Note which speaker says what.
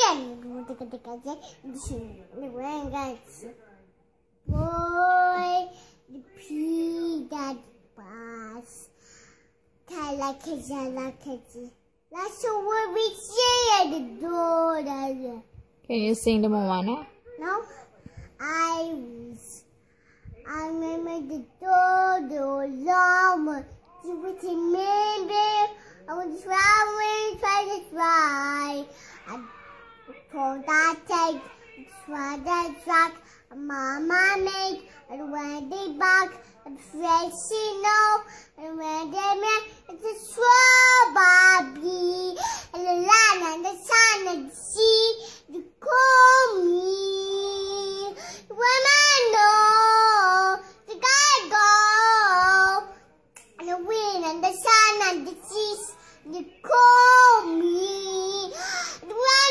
Speaker 1: Boy, the pea that pass. That's what we say at the door.
Speaker 2: Can you sing the Moana?
Speaker 1: No, I remember the door, llama. You would remember I was traveling, trying to fly. I told that take, try that truck. Mama made, and when they back, and fresh snow, and when they met, it's a strawberry, and the land and the sun and the sea, you call me. When I know, the guy go, and the wind and the sun and the seas, you call me.